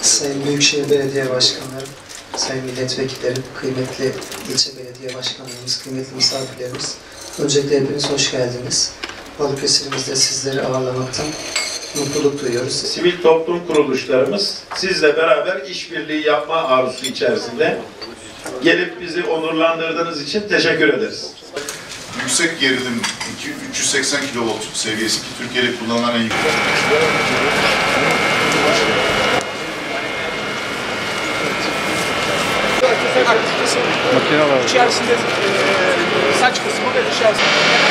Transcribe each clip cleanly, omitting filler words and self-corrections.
Sayın Büyükşehir Belediye Başkanları, sayın milletvekillerim, kıymetli ilçe belediye başkanlarımız, kıymetli misafirlerimiz, öncelikle hepiniz hoş geldiniz. Balıkesir'imizde sizleri ağırlamaktan mutluluk duyuyoruz. Sivil toplum kuruluşlarımız sizle beraber işbirliği yapma arzusu içerisinde gelip bizi onurlandırdığınız için teşekkür ederiz. Yüksek gerilim 380 kV seviyesi ki Türkiye'de kullanılan en yüksek. Makine var. İçerisinde saç kısmı ve dışarısında.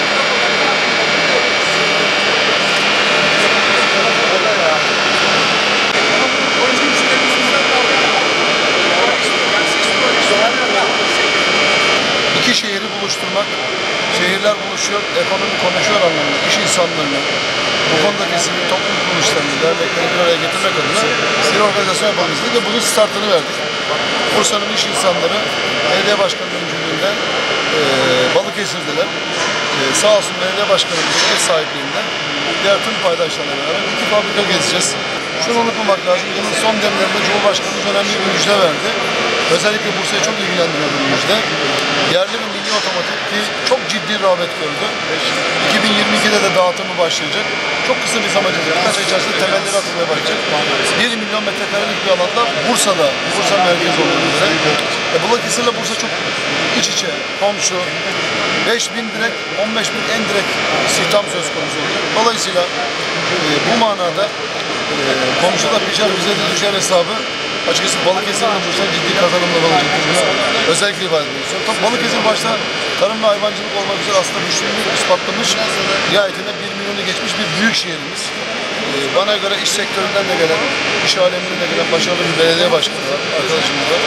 İki şehri buluşturmak, şehirler buluşuyor, ekonomi konuşuyor anlamında iş insanlarını, bu konudaki sivil toplum kuruluşlarını, dernekleri bir araya getirmek adına bir organizasyon yapalım istedik ve bugün startını verdik. Bursa'nın iş insanları belediye başkanının öncülüğünde Balıkesir'deler. Sağ olsun belediye başkanımızın ev sahipliğinde diğer tüm paydaşlarla beraber iki fabrika gezeceğiz. Şunu unutmamak lazım, yılın son demlerinde Cumhurbaşkanımız önemli bir müjde verdi. Özellikle Bursa'yı çok ilgilendiriyor bu müjde. Yerli ve milli otomotiv ki çok ciddi rağbet gördü. 2022'de de dağıtımı başlayacak. Çok kısa bir zaman içerisinde, birkaç ay içerisinde temelleri atılmaya başlayacak. 1 milyon metrekarelik bir alanda Bursa'da, Bursa merkez olduğu üzere. Balıkesir'le Bursa çok iç içe, komşu. 5.000 direkt, 15.000 en direkt istihdam söz konusu olacak. Dolayısıyla bu manada komşular biçer bize de düşer hesabı açıkçası Balıkesir'in Bursa ciddi kazanımla olacaktır. Özellikle ifade ediyoruz. Tabii Balıkesir başta tarım ve hayvancılık olmak üzere aslında güçlülüğünü ispatlamış, nihayetinde 1 milyonu geçmiş bir büyük şehrimiz. Bana göre iş sektöründen de gelen, iş aleminden de gelen başarılı bir belediye başkanı var, arkadaşımız var.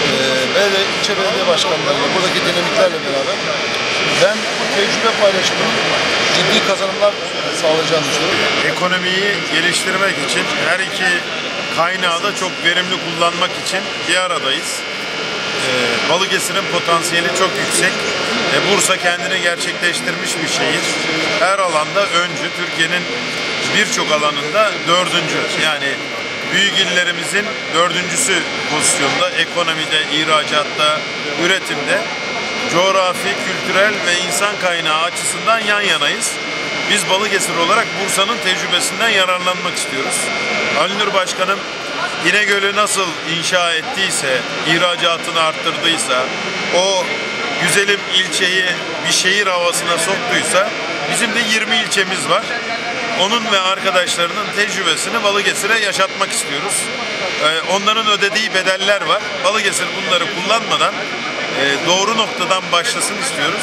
İlçe belediye başkanlarıyla, buradaki dinamiklerle beraber ben tecrübe paylaşımının ciddi kazanımlar sağlayacağını düşünüyorum. Ekonomiyi geliştirmek için her iki kaynağı da çok verimli kullanmak için bir aradayız. Balıkesir'in potansiyeli çok yüksek. Bursa kendini gerçekleştirmiş bir şehir. Her alanda öncü, Türkiye'nin birçok alanında dördüncü. Yani büyük illerimizin dördüncüsü pozisyonda, ekonomide, ihracatta, üretimde, coğrafi, kültürel ve insan kaynağı açısından yan yanayız. Biz Balıkesir olarak Bursa'nın tecrübesinden yararlanmak istiyoruz. Ali Nur Başkanım İnegöl'ü nasıl inşa ettiyse, ihracatını arttırdıysa, o güzelim ilçeyi bir şehir havasına soktuysa, bizim de 20 ilçemiz var. Onun ve arkadaşlarının tecrübesini Balıkesir'e yaşatmak istiyoruz. Onların ödediği bedeller var. Balıkesir bunları kullanmadan doğru noktadan başlasın istiyoruz.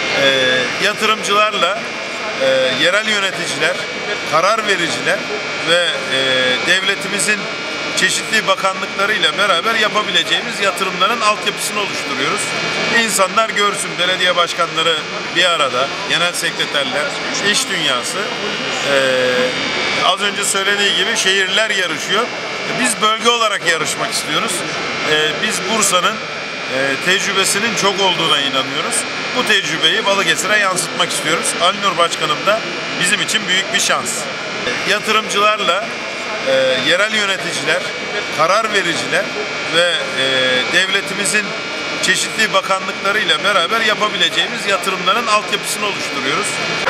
Yatırımcılarla yerel yöneticiler, karar vericiler ve devletimizin çeşitli bakanlıklarıyla beraber yapabileceğimiz yatırımların altyapısını oluşturuyoruz. İnsanlar görsün, belediye başkanları bir arada, genel sekreterler, iş dünyası. Az önce söylediği gibi şehirler yarışıyor. Biz bölge olarak yarışmak istiyoruz. Biz Bursa'nın tecrübesinin çok olduğuna inanıyoruz. Bu tecrübeyi Balıkesir'e yansıtmak istiyoruz. Ali Nur Başkanım da bizim için büyük bir şans. Yatırımcılarla yerel yöneticiler, karar vericiler ve devletimizin çeşitli bakanlıklarıyla beraber yapabileceğimiz yatırımların altyapısını oluşturuyoruz.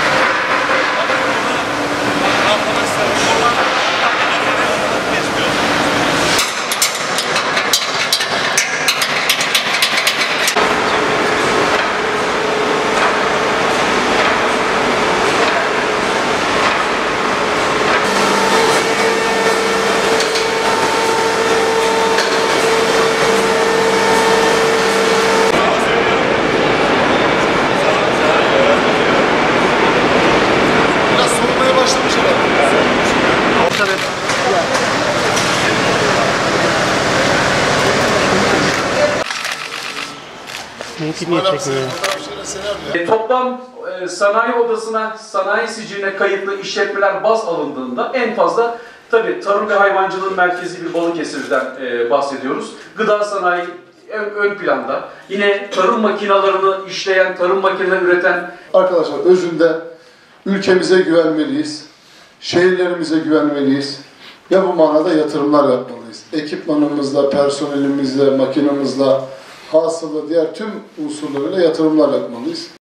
Toplam sanayi odasına, sanayi siciline kayıtlı işletmeler baz alındığında en fazla tabii tarım ve hayvancılığın merkezi bir Balıkesir'den bahsediyoruz. Gıda sanayi ön planda. Yine tarım makinalarını işleyen, tarım makineleri üreten... Arkadaşlar özünde ülkemize güvenmeliyiz, şehirlerimize güvenmeliyiz ve bu manada yatırımlar yapmalıyız. ekipmanımızla, personelimizle, makinamızla, hasılı diğer tüm unsurlarıyla yatırımlar yapmalıyız.